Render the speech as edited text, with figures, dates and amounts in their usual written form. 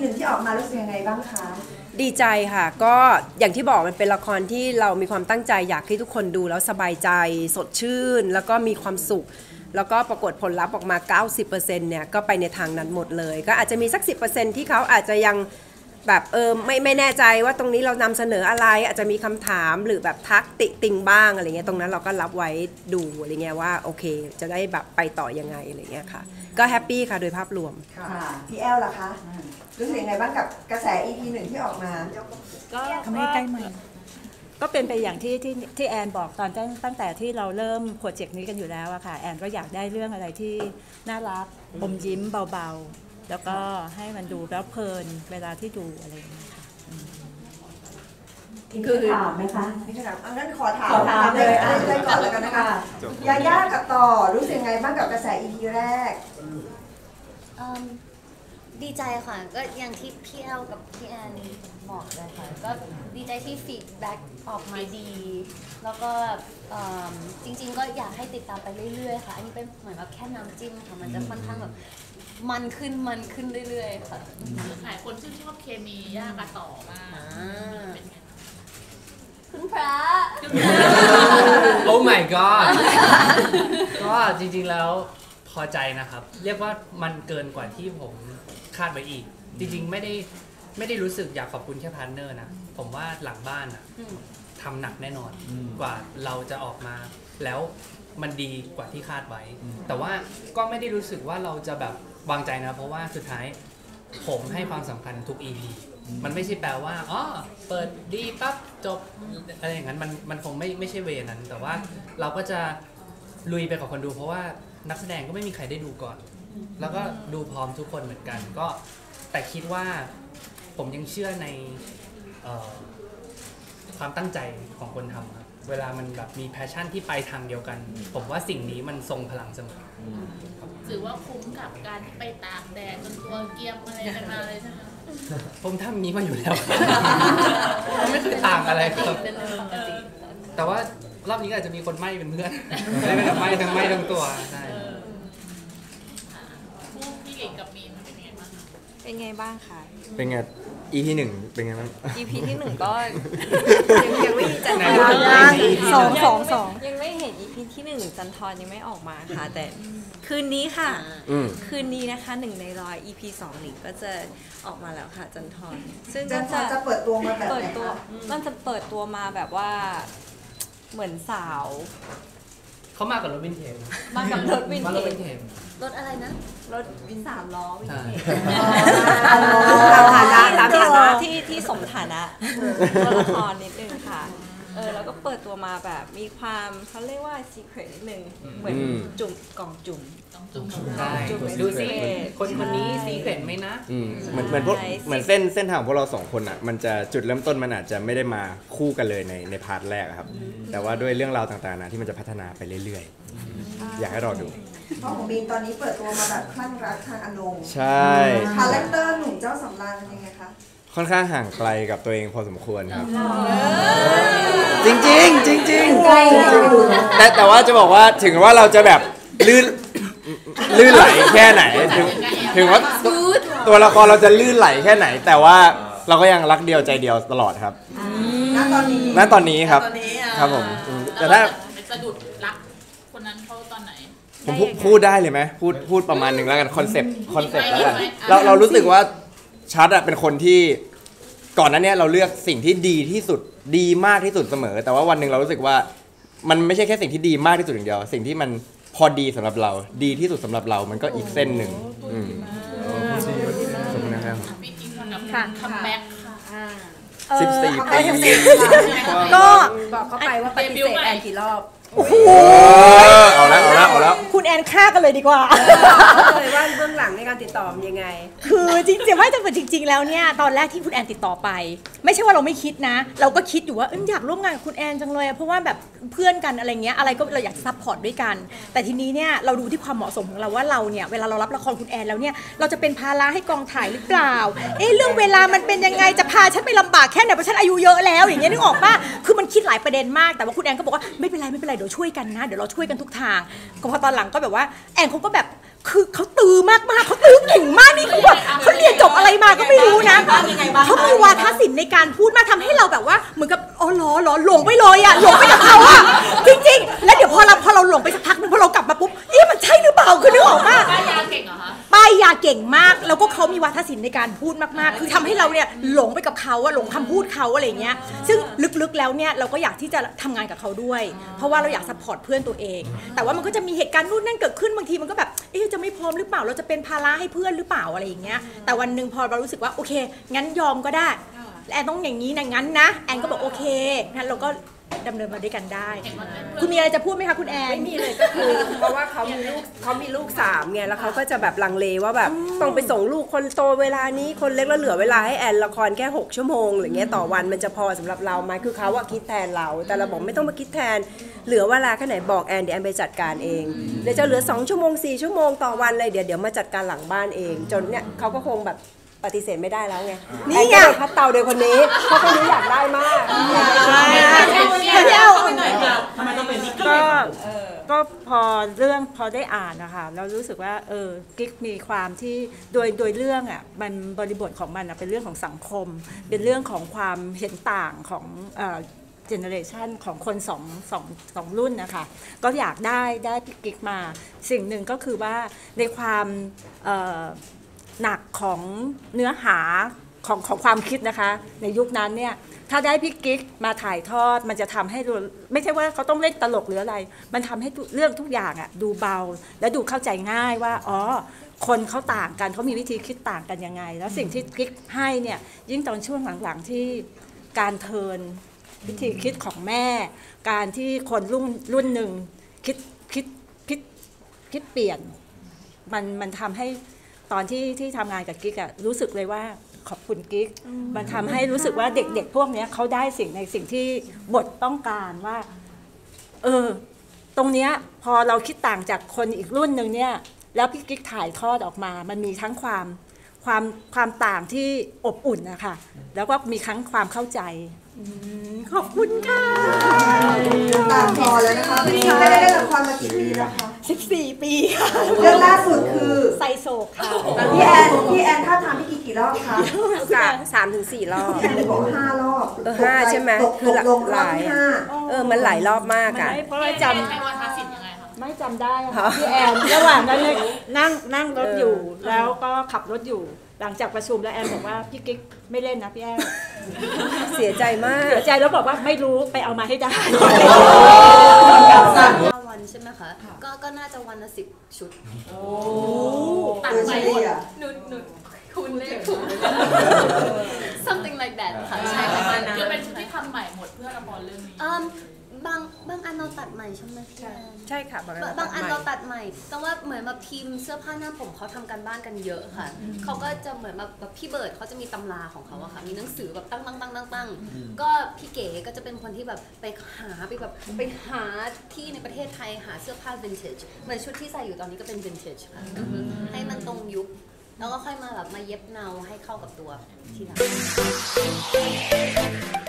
1ที่ออกมารู้สึกยังไงบ้างคะดีใจค่ะก็อย่างที่บอกมันเป็นละครที่เรามีความตั้งใจอยากให้ทุกคนดูแล้วสบายใจสดชื่นแล้วก็มีความสุขแล้วก็ปรากฏผลลัพธ์ออกมา 90% เนี่ยก็ไปในทางนั้นหมดเลยก็อาจจะมีสัก 10% ที่เขาอาจจะยังแบบไม่แน่ใจว่าตรงนี้เรานำเสนออะไรอาจจะมีคำถามหรือแบบทักติติงบ้างอะไรเงี้ยตรงนั้นเราก็รับไว้ดูอะไรเงี้ยว่าโอเคจะได้แบบไปต่อยังไงอะไรเงี้ยค่ะก็แฮปปี้ค่ะโดยภาพรวมค่ะพี่แอลล่ะคะรู้สึกยังไงบ้างกับกระแส EP 1ที่ออกมาก็ทำให้ใกล้มันก็เป็นไปอย่างที่แอนบอกตอนตั้งแต่ที่เราเริ่มโปรเจกต์นี้กันอยู่แล้วอะค่ะแอนก็อยากได้เรื่องอะไรที่น่ารักอมยิ้มเบาๆแล้วก็ให้มันดูแล้วเพลินเวลาที่ดูอะไรอย่างเงี้ยค่ะคือถามไหมคะไม่ถามงั้นขอถามเลยก่อนแล้วกันนะคะยาย่ากับต่อรู้สึกยังไงบ้างกับกระแส EP แรกดีใจค่ะก็อย่างที่พี่แอลกับพี่แอนบอกเลยค่ะก็ดีใจที่ฟีดแบ็กออกมาดีแล้วก็จริงๆก็อยากให้ติดตามไปเรื่อยๆค่ะอันนี้เป็นเหมือนแบบแค่น้ำจิ้มค่ะมันจะค่อนข้างแบบมันขึ้นเรื่อยๆค่ะหลายคนชื่นชอบเคมีย่ากับต่อมากคุณพระโอ้ my god ก็จริงๆแล้วพอใจนะครับเรียกว่ามันเกินกว่าที่ผมคาดไว้อีกจริงๆไม่ได้รู้สึกอยากขอบคุณแค่พาร์ทเนอร์นะผมว่าหลังบ้านอะทำหนักแน่นอนกว่าเราจะออกมาแล้วมันดีกว่าที่คาดไว้แต่ว่าก็ไม่ได้รู้สึกว่าเราจะแบบวางใจนะเพราะว่าสุดท้ายผมให้ความสำคัญทุก EP มันไม่ใช่แปลว่าอ๋อเปิดดีปั๊บจบอะไรอย่างนั้นมันคงไม่ใช่เวนั้นแต่ว่าเราก็จะลุยไปกับคนดูเพราะว่านักแสดงก็ไม่มีใครได้ดูก่อนแล้วก็ดูพร้อมทุกคนเหมือนกันก็แต่คิดว่าผมยังเชื่อในความตั้งใจของคนทำครับเวลามันแบบมีแพชชั่นที่ไปทางเดียวกันผมว่าสิ่งนี้มันทรงพลังเสมอถือว่าคุ้มกับการที่ไปตากแดดจนตัวเกียมอะไรกันมาเลยใช่ไหมผมทำนี้มาอยู่แล้วไม่เคยต่างอะไรครับแต่ว่ารอบนี้อาจจะมีคนไหม้เป็นเพื่อนไม่ได้ไหม้ทั้งตัวใช่คู่พี่เอกกับมีนเป็นไงบ้างเป็นไงบ้างคะเป็นไง EP 1เป็นไงบ้าง EP ที่ 1ก็ยังไม่มีจันทร์ยังไม่เห็น EP ที่1จันทร์ยังไม่ออกมาค่ะแต่คืนนี้ค่ะคืนนี้นะคะ1 ใน 100 EP 2นี่ก็จะออกมาแล้วค่ะจันทร์ซึ่งจะเปิดตัวมาแบบไหนคะมันจะเปิดตัวมาแบบว่าเหมือนสาวเขามากับรถวินเทจมากับรถวินเทจรถอะไรนะรถวิน3 ล้อวินเทจตามฐานะที่สมฐานะตัวละครนิดนึงค่ะแล้วก็เปิดตัวมาแบบมีความเขาเรียกว่าซีเครตนิดนึงเหมือนจุ่มกล่องจุ่มได้ดูสิคนนี้ซีเครตไหมนะเหมือนเส้นทางของพวกเรา2 คนอ่ะมันจะจุดเริ่มต้นมันอาจจะไม่ได้มาคู่กันเลยในพาร์ทแรกครับแต่ว่าด้วยเรื่องราวต่างๆนะที่มันจะพัฒนาไปเรื่อยๆอยากให้รอดูเพราะของบีนตอนนี้เปิดตัวมาแบบคลั่งรักทางอารมณ์ใช่คาแรคเตอร์หนุ่มเจ้าสำราญเป็นยังไงคะค่อนข้างห่างไกลกับตัวเองพอสมควรครับจริงแต่ว่าจะบอกว่าถึงว่าเราจะแบบลื่นไหลแค่ไหนถึงว่าตัวละครเราจะลื่นไหลแค่ไหนแต่ว่าเราก็ยังรักเดียวใจเดียวตลอดครับณตอนนี้ครับผมแต่ถ้าสะดุดรักคนนั้นเขาตอนไหนผมพูดได้เลยไหมพูดประมาณนึงแล้วกันคอนเซปต์แล้วกันเรารู้สึกว่าชัดอะเป็นคนที่ก่อนหน้านี้เราเลือกสิ่งที่ดีที่สุดดีมากที่สุดเสมอแต่ว่าวันหนึ่งเรารู้สึกว่ามันไม่ใช่แค่สิ่งที่ดีมากที่สุดอย่างเดียวสิ่งที่มันพอดีสำหรับเราดีที่สุดสำหรับเรามันก็อีกเส้นหนึ่งขอบคุณนะครับคัมแบ็ก 14 ปีก็บอกเขาไปว่าปฏิเสธแอนกี่รอบเอาแล้วคุณแอนฆ่ากันเลยดีกว่าเลยว่าเบื้องหลังในการติดต่อยังไงคือจริงๆว่าจะเป็นจริงๆแล้วเนี่ยตอนแรกที่คุณแอนติดต่อไปไม่ใช่ว่าเราไม่คิดนะเราก็คิดอยู่ว่าอยากร่วมงานกับคุณแอนจังเลยเพราะว่าแบบเพื่อนกันอะไรเงี้ยอะไรก็เราอยากซัพพอร์ตด้วยกันแต่ทีนี้เนี่ยเราดูที่ความเหมาะสมของเราว่าเราเนี่ยเวลาเรารับละครคุณแอนแล้วเนี่ยเราจะเป็นภาระให้กองถ่ายหรือเปล่าเรื่องเวลามันเป็นยังไงจะพาฉันไปลำบากแค่ไหนเพราะฉันอายุเยอะแล้วอย่างเงี้ยนึกออกป่ะคือมันคิดหลายประเด็นมากแต่ว่าคุณแอนก็บอกว่าไม่เป็นไรเดี๋ยวช่วยกันนะเดี๋ยวเราช่วยกันทุกทางก็พอตอนหลังก็แบบว่าแอนเขาก็แบบคือเขาตื้อมากเขาตื้อเก่งมากนี่คือแบบเขาเรียนจบอะไรมาก็ไม่รู้ในการพูดมากทำให้เราแบบว่าเหมือนกับอ๋อหรอหลงไปเลยอะหลงไปกับเขาอะจริงๆแล้วเดี๋ยวพอเราหลงไปสักพักนึงพอเรากลับมาปุ๊บมันใช่หรือเปล่าคือนึกออกปะป้ายาเก่งเหรอคะป้ายยาเก่งมากแล้วก็เขามีวาทศิลป์ในการพูดมากๆคือทำให้เราเนี่ยหลงไปกับเขาอะหลงคำพูดเขาอะไรเงี้ยซึ่งลึกๆแล้วเนี่ยเราก็อยากที่จะทำงานกับเขาด้วยเพราะว่าเราอยากซัพพอร์ตเพื่อนตัวเองแต่ว่ามันก็จะมีเหตุการณ์นู่นนั่นเกิดขึ้นบางทีมันก็แบบจะไม่พร้อมหรือเปล่าเราจะเป็นภาระให้เพื่อนหรือเปล่าอะไรอย่างเงี้ยแต่วันหนึ่งพอเรารู้สึกว่าโอเคงั้นยอมก็ได้แอนต้องอย่างนี้นะงั้นนะแอนก็บอกโอเคงั้นเราก็ดำเนินมาด้วยกันได้คุณมีอะไรจะพูดไหมคะคุณแอนไม่มีเลยก็คือเพราะว่าเขามีลูก3ไงแล้วเขาก็จะแบบลังเลว่าแบบต้องไปส่งลูกคนโตเวลานี้คนเล็กแล้วเหลือเวลาให้แอนละครแค่6 ชั่วโมงอะไรเงี้ยต่อวันมันจะพอสำหรับเราไหมคือเขาอะคิดแทนเราแต่เราบอกไม่ต้องมาคิดแทนเหลือเวลาแค่ไหนบอกแอนเดี๋ยวแอนไปจัดการเองเดี๋ยวจะเหลือ2 ชั่วโมง4 ชั่วโมงต่อวันเลยเดี๋ยวมาจัดการหลังบ้านเองจนเนี่ยเขาก็คงแบบปฏิเสธไม่ได้แล้วไงนี่ไงพัดเตาโดยคนนี้เพราะคนนี้อยากได้มากก็พอเรื่องพอได้อ่านนะคะเรารู้สึกว่ากิ๊กมีความที่โดยเรื่องอ่ะมันบริบทของมันเป็นเรื่องของสังคมเป็นเรื่องของความเห็นต่างของเจเนอเรชันของคนสองรุ่นนะคะก็อยากได้พี่กิ๊กมาสิ่งหนึ่งก็คือว่าในความหนักของเนื้อหาของความคิดนะคะในยุคนั้นเนี่ยถ้าได้พี่กิ๊กมาถ่ายทอดมันจะทำให้ไม่ใช่ว่าเขาต้องเล่นตลกหรืออะไรมันทำให้เรื่องทุกอย่างอ่ะดูเบาและดูเข้าใจง่ายว่าอ๋อคนเขาต่างกันเขามีวิธีคิดต่างกันยังไงแล้วสิ่งที่กิ๊กให้เนี่ยยิ่งตอนช่วงหลังๆที่การเทิร์นวิธีคิดของแม่การที่คนรุ่นหนึ่งคิดเปลี่ยนมันทำให้ตอนที่ทำงานกับกิ๊กอะรู้สึกเลยว่าขอบคุณกิ๊กมันทำให้รู้สึกว่าเด็กๆพวกนี้เขาได้สิ่งที่บทต้องการว่าตรงเนี้ยพอเราคิดต่างจากคนอีกรุ่นหนึ่งเนี่ยแล้วพี่กิ๊กถ่ายทอดออกมามันมีทั้งความต่างที่อบอุ่นนะคะแล้วก็มีทั้งความเข้าใจขอบคุณค่ะตามพอแล้วนะคะพี่กิ๊กได้ละครมากี่ปีแล้วคะ 14 ปีค่ะเรื่องล่าสุดคือไซโศกค่ะพี่แอนถ้าทำพี่กิ๊กกี่รอบคะ 3 ถึง 4 รอบพี่แอนบอก5 รอบ 5ใช่ไหมคือหลายมันหลายรอบมากอ่ะเพราะว่าจำให้วาทศิลป์ยังไงคะไม่จำได้ค่ะพี่แอนระหว่างนั้นนั่งรถอยู่แล้วก็ขับรถอยู่หลังจากประชุมแล้วแอนบอกว่าพี่กิ๊กไม่เล่นนะพี่แอนเสียใจมากเสียใจแล้วบอกว่าไม่รู้ไปเอามาให้ได้วันใช่ไหมคะก็น่าจะวันละ10 ชุดตัดไปหนูคุณเลขถูก something like that ค่ะใช่ค่ะคือเป็นชุดที่ทำใหม่หมดเพื่อละครเรื่องนี้บางอันเราตัดใหม่ใช่ไหมพี่แอนใช่ค่ะบางอันเราตัดใหม่แต่ว่าเหมือนแบบทีมเสื้อผ้าหน้าผมเขาทำการบ้านกันเยอะค่ะเขาก็จะเหมือนแบบพี่เบิร์ดเขาจะมีตำราของเขาอะค่ะมีหนังสือแบบตั้งก็พี่เก๋ก็จะเป็นคนที่แบบไปหาที่ในประเทศไทยหาเสื้อผ้าวินเทจเหมือนชุดที่ใส่อยู่ตอนนี้ก็เป็นวินเทจค่ะให้มันตรงยุคแล้วก็ค่อยมาแบบมาเย็บเนาให้เข้ากับตัวที่ร้าน